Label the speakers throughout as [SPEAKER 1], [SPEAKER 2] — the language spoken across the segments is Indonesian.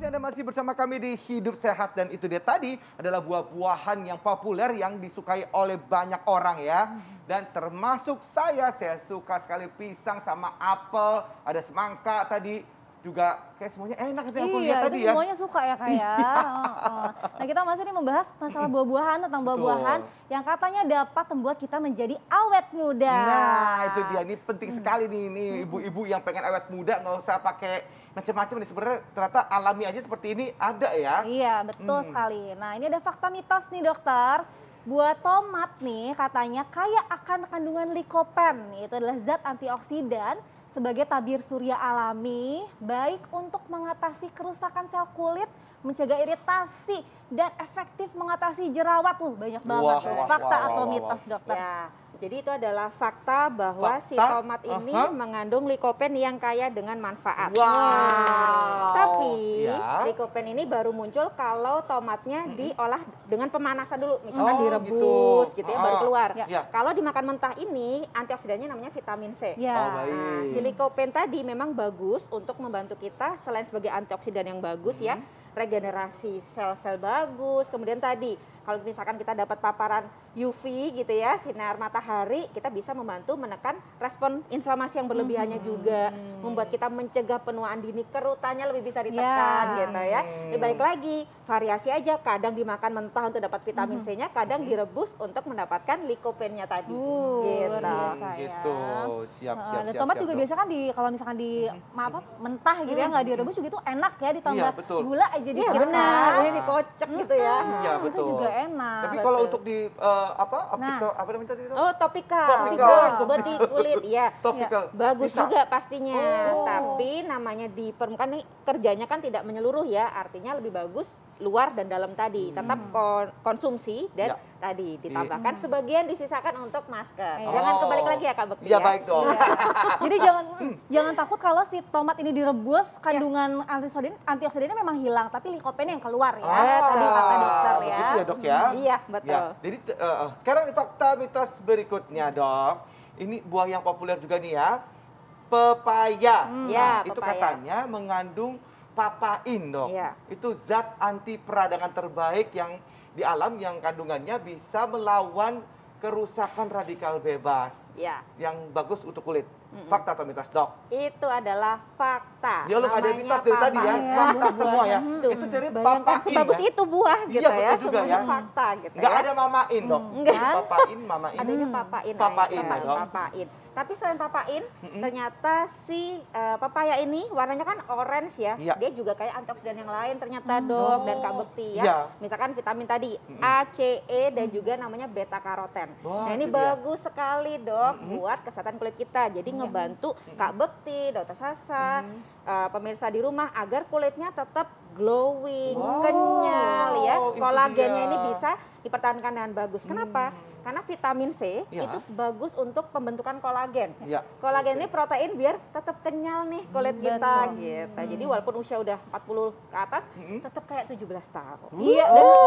[SPEAKER 1] Anda masih bersama kami di Hidup Sehat dan itu dia tadi adalah buah-buahan yang populer yang disukai oleh banyak orang ya. Dan termasuk saya suka sekali pisang sama apel, ada semangka tadi juga kayak semuanya enak itu yang aku lihat
[SPEAKER 2] Iya,
[SPEAKER 1] tadi
[SPEAKER 2] itu
[SPEAKER 1] ya.
[SPEAKER 2] semuanya suka ya Kak ya. Heeh. Nah kita masih nih membahas masalah buah-buahan, tentang buah-buahan
[SPEAKER 1] Betul.
[SPEAKER 2] yang katanya dapat membuat kita menjadi awet muda.
[SPEAKER 1] Nah, itu dia. Ini penting sekali nih, ibu-ibu yang pengen awet muda nggak usah pakai macam-macam nih. Sebenarnya ternyata alami aja seperti ini ada ya.
[SPEAKER 2] Iya, betul sekali. Nah ini ada fakta mitos nih dokter. Buah tomat nih katanya kaya akan kandungan likopen. Itu adalah zat antioksidan sebagai tabir surya alami, baik untuk mengatasi kerusakan sel kulit, mencegah iritasi, dan efektif mengatasi jerawat. Banyak banget
[SPEAKER 1] Wah,
[SPEAKER 2] tuh
[SPEAKER 1] wah,
[SPEAKER 2] fakta
[SPEAKER 1] wah,
[SPEAKER 2] atau
[SPEAKER 1] wah,
[SPEAKER 2] mitos dokter.
[SPEAKER 3] Ya, jadi itu adalah fakta bahwa si
[SPEAKER 1] Fakta?
[SPEAKER 3] tomat ini
[SPEAKER 1] Aha.
[SPEAKER 3] mengandung likopen yang kaya dengan manfaat.
[SPEAKER 1] Wow.
[SPEAKER 3] Tapi
[SPEAKER 1] Ya.
[SPEAKER 3] likopen ini baru muncul kalau tomatnya diolah dengan pemanasan dulu, misalkan
[SPEAKER 1] Oh,
[SPEAKER 3] direbus gitu ya, baru
[SPEAKER 1] Ah.
[SPEAKER 3] keluar.
[SPEAKER 1] Ya.
[SPEAKER 3] Kalau dimakan mentah ini antioksidannya namanya vitamin C.
[SPEAKER 2] Ya.
[SPEAKER 1] Oh, baik.
[SPEAKER 3] Nah, si likopen tadi memang bagus untuk membantu kita selain sebagai antioksidan yang bagus ya, regenerasi sel-sel bagus. Kemudian tadi kalau misalkan kita dapat paparan UV gitu ya, sinar matahari, kita bisa membantu menekan respon inflamasi yang berlebihannya juga, membuat kita mencegah penuaan dini, kerutannya lebih bisa ditekan gitu ya. Ya balik lagi, variasi aja, kadang dimakan mentah untuk dapat vitamin C-nya, kadang direbus untuk mendapatkan likopennya tadi.
[SPEAKER 2] Luar
[SPEAKER 3] Gitu.
[SPEAKER 2] biasa ya.
[SPEAKER 1] Gitu. Siap, siap,
[SPEAKER 2] Dan
[SPEAKER 1] siap.
[SPEAKER 2] tomat
[SPEAKER 1] siap,
[SPEAKER 2] juga
[SPEAKER 1] Dok.
[SPEAKER 2] biasa kan kalau misalkan di mentah gitu ya, nggak direbus juga itu enak ya, ditambah
[SPEAKER 1] Iya, betul.
[SPEAKER 2] gula aja
[SPEAKER 3] Iya
[SPEAKER 2] dikit
[SPEAKER 3] benar,
[SPEAKER 2] kan.
[SPEAKER 3] ini dikocok gitu ya.
[SPEAKER 1] Iya,
[SPEAKER 2] Itu
[SPEAKER 1] betul.
[SPEAKER 2] juga enak.
[SPEAKER 1] Tapi kalau
[SPEAKER 3] betul.
[SPEAKER 1] untuk di optical apa namanya tadi? Dok?
[SPEAKER 3] Oh, topikal.
[SPEAKER 1] Topikal.
[SPEAKER 3] Buat di kulit, iya.
[SPEAKER 1] Topical.
[SPEAKER 3] Bagus
[SPEAKER 1] Bisa.
[SPEAKER 3] juga pastinya,
[SPEAKER 2] Oh.
[SPEAKER 3] tapi namanya di permukaan nih kerjanya kan tidak menyeluruh ya, artinya lebih bagus luar dan dalam tadi. Tetap konsumsi dan
[SPEAKER 1] Ya.
[SPEAKER 3] tadi ditambahkan sebagian disisakan untuk masker.
[SPEAKER 2] Oh.
[SPEAKER 3] Jangan kebalik lagi ya Kak Bekti
[SPEAKER 1] Iya,
[SPEAKER 3] ya.
[SPEAKER 1] baik dong.
[SPEAKER 2] Iya. Jadi jangan takut kalau si tomat ini direbus, kandungan antioksidannya memang hilang, tapi likopennya yang keluar ya. Tadi kata dokter ya.
[SPEAKER 1] Begitu ya, Dok ya.
[SPEAKER 3] Iya, betul.
[SPEAKER 1] Ya, jadi sekarang nih fakta mitos berikutnya, Dok. Ini buah yang populer juga nih ya. Pepaya.
[SPEAKER 3] Ya,
[SPEAKER 1] Itu
[SPEAKER 3] pepaya.
[SPEAKER 1] katanya mengandung papain, Dok.
[SPEAKER 3] Iya.
[SPEAKER 1] Itu zat anti peradangan terbaik yang di alam yang kandungannya bisa melawan kerusakan radikal bebas
[SPEAKER 3] Ya,
[SPEAKER 1] yang bagus untuk kulit. Fakta atau mitos, Dok?
[SPEAKER 3] itu adalah fakta.
[SPEAKER 1] Ya lo ada
[SPEAKER 3] Namanya
[SPEAKER 1] mitos dari tadi ya,
[SPEAKER 3] papain.
[SPEAKER 1] fakta semua ya.
[SPEAKER 3] Tuh,
[SPEAKER 1] Itu dari
[SPEAKER 3] bayangkan
[SPEAKER 1] papain
[SPEAKER 3] sebagus
[SPEAKER 1] ya.
[SPEAKER 3] itu buah gitu
[SPEAKER 1] Iya,
[SPEAKER 3] ya,
[SPEAKER 1] betul juga
[SPEAKER 3] semuanya
[SPEAKER 1] ya.
[SPEAKER 3] fakta gitu
[SPEAKER 1] Nggak
[SPEAKER 3] ya.
[SPEAKER 1] ada mamain, Dok.
[SPEAKER 3] Enggak.
[SPEAKER 1] Papain, mamain.
[SPEAKER 3] Adanya papain,
[SPEAKER 1] Papain,
[SPEAKER 3] aja,
[SPEAKER 1] Dok.
[SPEAKER 3] papain. Tapi selain papain, ternyata si papaya ini warnanya kan orange ya.
[SPEAKER 1] Iya.
[SPEAKER 3] Dia juga kayak antioksidan yang lain ternyata Dok dan Kak Bekti ya.
[SPEAKER 1] Iya.
[SPEAKER 3] Misalkan vitamin tadi A, C, E dan juga namanya beta karoten.
[SPEAKER 1] Wah,
[SPEAKER 3] Nah ini
[SPEAKER 1] itu dia.
[SPEAKER 3] bagus sekali Dok buat kesehatan kulit kita. Jadi ngebantu Kak Bekti, Dokter Sasa, pemirsa di rumah agar kulitnya tetap glowing,
[SPEAKER 1] Wow,
[SPEAKER 3] kenyal ya.
[SPEAKER 1] itu
[SPEAKER 3] Kolagennya
[SPEAKER 1] dia.
[SPEAKER 3] ini bisa dipertahankan dengan bagus. Kenapa? Karena vitamin C
[SPEAKER 1] Ya.
[SPEAKER 3] itu bagus untuk pembentukan kolagen.
[SPEAKER 1] Ya.
[SPEAKER 3] Kolagen ini protein biar tetap kenyal nih kulit kita
[SPEAKER 2] betul.
[SPEAKER 3] gitu. Jadi walaupun usia udah 40 ke atas, tetap kayak 17 tahun.
[SPEAKER 2] Iya,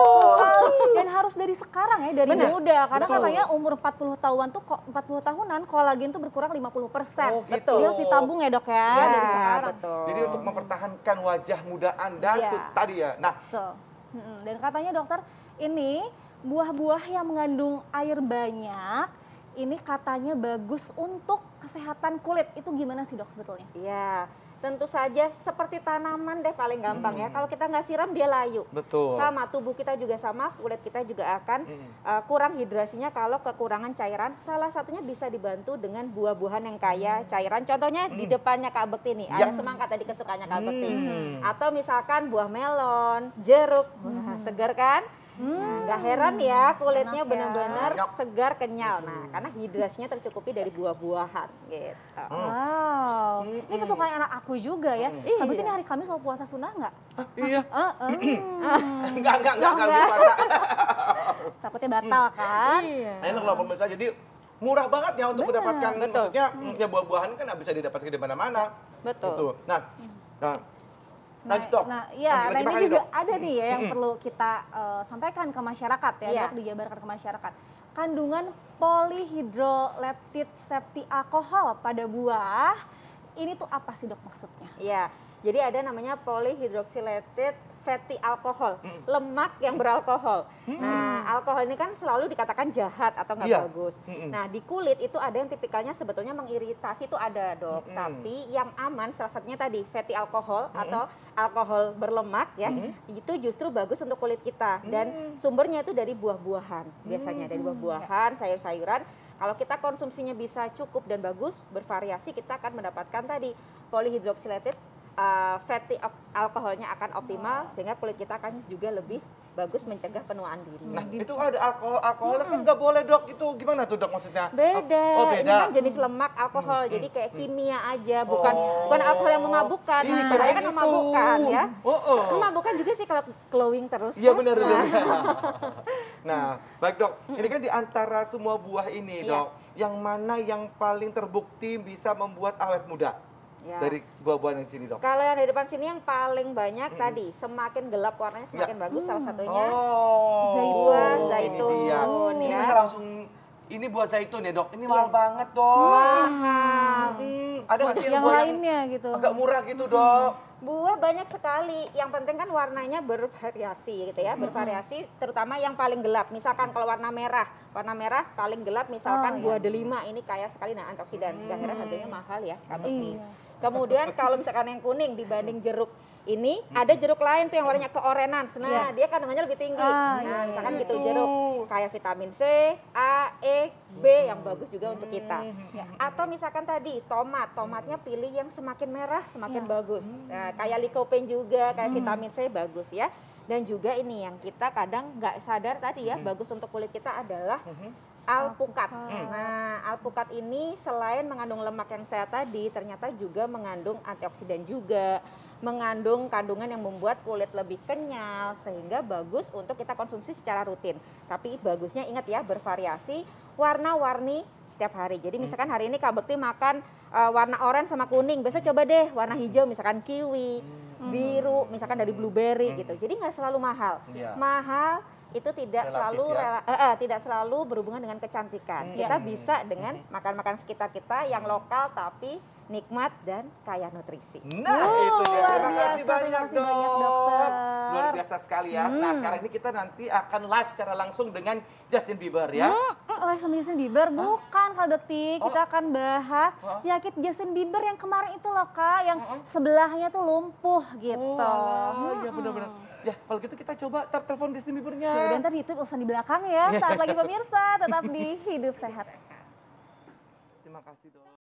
[SPEAKER 2] dan harus dari sekarang ya, dari
[SPEAKER 3] Benar.
[SPEAKER 2] muda. Karena
[SPEAKER 1] Betul.
[SPEAKER 2] katanya umur 40 tahunan tuh 40 tahunan kolagen tuh berkurang 50%.
[SPEAKER 1] Oh, gitu.
[SPEAKER 3] Betul.
[SPEAKER 2] Jadi harus ditabung ya dok ya,
[SPEAKER 3] Ya,
[SPEAKER 2] dari sekarang.
[SPEAKER 3] betul.
[SPEAKER 1] Jadi untuk mempertahankan wajah muda Anda
[SPEAKER 2] Iya.
[SPEAKER 1] tuh tadi ya. Nah,
[SPEAKER 2] Betul. Dan katanya dokter, ini buah-buah yang mengandung air banyak, ini katanya bagus untuk kesehatan kulit. Itu gimana sih dok sebetulnya?
[SPEAKER 3] Iya, tentu saja seperti tanaman deh paling gampang ya. Kalau kita nggak siram dia layu.
[SPEAKER 1] betul.
[SPEAKER 3] Sama, tubuh kita juga sama, kulit kita juga akan kurang hidrasinya kalau kekurangan cairan. Salah satunya bisa dibantu dengan buah-buahan yang kaya cairan. Contohnya di depannya Kak Bekti nih, ada semangka tadi kesukaannya Kak Bekti. Atau misalkan buah melon, jeruk, wah segar kan? Nah, nggak heran ya kulitnya
[SPEAKER 2] Enak ya.
[SPEAKER 3] benar-benar
[SPEAKER 1] Yap.
[SPEAKER 3] segar kenyal. Nah, karena hidrasinya tercukupi dari buah-buahan gitu.
[SPEAKER 2] Wow, ini kesukaan anak aku juga ya.
[SPEAKER 3] Iya.
[SPEAKER 2] Tapi ini hari Kamis mau puasa sunnah nggak?
[SPEAKER 1] Iya.
[SPEAKER 3] Enggak.
[SPEAKER 1] Enggak gimana.
[SPEAKER 2] Takutnya batal kan?
[SPEAKER 3] Iya.
[SPEAKER 1] Enak loh pemirsa. Jadi murah banget ya untuk mendapatkan
[SPEAKER 3] Betul.
[SPEAKER 1] maksudnya ya buah-buahan kan nggak bisa didapatkan di mana-mana.
[SPEAKER 3] Betul.
[SPEAKER 1] Betul. Nah, lanjut, Dok.
[SPEAKER 2] Nah, iya,
[SPEAKER 1] Lanjut
[SPEAKER 2] ini
[SPEAKER 1] lagi,
[SPEAKER 2] juga
[SPEAKER 1] Dok.
[SPEAKER 2] ada nih ya yang perlu kita sampaikan ke masyarakat ya,
[SPEAKER 3] Iya.
[SPEAKER 2] dok, dijabarkan ke masyarakat. Kandungan polyhydroleptit septi alkohol pada buah Ini tuh apa sih dok maksudnya?
[SPEAKER 3] Iya, jadi ada namanya polyhydroxylated fatty alcohol, lemak yang beralkohol. Nah, alkohol ini kan selalu dikatakan jahat atau nggak
[SPEAKER 1] Iya.
[SPEAKER 3] bagus. Nah, di kulit itu ada yang tipikalnya sebetulnya mengiritasi itu ada dok. Tapi yang aman salah satunya tadi fatty alcohol atau alkohol berlemak ya, itu justru bagus untuk kulit kita. Dan sumbernya itu dari buah-buahan biasanya, dari buah-buahan, sayur-sayuran. Kalau kita konsumsinya bisa cukup dan bagus, bervariasi, kita akan mendapatkan tadi polyhydroxylated fatty alkoholnya akan optimal sehingga kulit kita akan juga lebih bagus mencegah penuaan diri.
[SPEAKER 1] Nah, itu ada alkoholnya kan nggak boleh dok, itu gimana tuh dok maksudnya?
[SPEAKER 3] Beda,
[SPEAKER 1] Oh,
[SPEAKER 3] ini
[SPEAKER 1] beda.
[SPEAKER 3] kan jenis lemak alkohol, jadi kayak kimia aja, bukan alkohol yang memabukkan.
[SPEAKER 1] Ini
[SPEAKER 3] Nah,
[SPEAKER 1] kirain
[SPEAKER 3] kan
[SPEAKER 1] itu.
[SPEAKER 3] memabukkan ya.
[SPEAKER 1] Oh.
[SPEAKER 3] Memabukkan juga sih kalau glowing terus.
[SPEAKER 1] Iya
[SPEAKER 3] kan?
[SPEAKER 1] benar
[SPEAKER 3] Nah,
[SPEAKER 1] benar. Nah, baik dok, ini kan di antara semua buah ini
[SPEAKER 3] Iya.
[SPEAKER 1] dok, yang mana yang paling terbukti bisa membuat awet muda
[SPEAKER 3] ya.
[SPEAKER 1] dari buah-buahan yang sini dok?
[SPEAKER 3] Kalau yang di depan sini yang paling banyak tadi, semakin gelap warnanya semakin bagus. Salah satunya
[SPEAKER 1] Oh,
[SPEAKER 3] buah
[SPEAKER 1] ini
[SPEAKER 3] zaitun
[SPEAKER 1] dia. Ini
[SPEAKER 3] ya.
[SPEAKER 1] bisa langsung, ini buah zaitun ya dok, ini mahal banget dok.
[SPEAKER 3] Mahal.
[SPEAKER 1] Ada nggak sih
[SPEAKER 2] Yang
[SPEAKER 1] buah
[SPEAKER 2] lainnya gitu.
[SPEAKER 1] agak murah gitu dok?
[SPEAKER 3] Buah banyak sekali, yang penting kan warnanya bervariasi gitu ya, bervariasi terutama yang paling gelap. Misalkan kalau warna merah paling gelap misalkan buah delima ini kaya sekali nah antioksidan. Gak heran harganya mahal ya, kabukti.
[SPEAKER 2] Iya.
[SPEAKER 3] Kemudian kalau misalkan yang kuning dibanding jeruk ini ada jeruk lain tuh yang warnanya keorenan. Nah, dia kandungannya lebih tinggi. Nah, misalkan gitu jeruk kayak vitamin C, A, E, B yang bagus juga untuk kita. Atau misalkan tadi tomatnya pilih yang semakin merah semakin bagus. Nah, kayak lycopene juga, kayak vitamin C bagus ya. Dan juga ini yang kita kadang nggak sadar tadi ya, bagus untuk kulit kita adalah alpukat. Nah, alpukat ini selain mengandung lemak yang sehat tadi, ternyata juga mengandung antioksidan juga, mengandung kandungan yang membuat kulit lebih kenyal, sehingga bagus untuk kita konsumsi secara rutin. Tapi bagusnya ingat ya, bervariasi, warna-warni setiap hari. Jadi misalkan hari ini Kak Bekti makan warna oranye sama kuning, besok coba deh warna hijau misalkan kiwi, biru misalkan dari blueberry gitu. Jadi nggak selalu mahal.
[SPEAKER 1] Iya.
[SPEAKER 3] Mahal itu tidak
[SPEAKER 1] Relatif
[SPEAKER 3] selalu
[SPEAKER 1] ya.
[SPEAKER 3] tidak selalu berhubungan dengan kecantikan. Kita bisa dengan makan-makan sekitar kita yang lokal tapi nikmat dan kaya nutrisi.
[SPEAKER 1] Nah, itu dia.
[SPEAKER 2] luar
[SPEAKER 1] Terima kasih
[SPEAKER 2] biasa,
[SPEAKER 1] banyak,
[SPEAKER 2] terima kasih banyak, dokter.
[SPEAKER 1] Luar biasa sekali ya. Nah, sekarang ini kita nanti akan live secara langsung dengan Justin Bieber ya.
[SPEAKER 2] Oleh sama Justin Bieber bukan Kak Dekti, kita akan bahas penyakit Justin Bieber yang kemarin itu loh Kak, yang sebelahnya tuh lumpuh gitu.
[SPEAKER 1] Oh, iya benar-benar. Ya, kalau gitu kita coba telepon Justin Biebernya.
[SPEAKER 2] Ya udah ntar itu urusan di belakang ya, saat lagi pemirsa tetap di Hidup Sehat.
[SPEAKER 1] Terima kasih dok.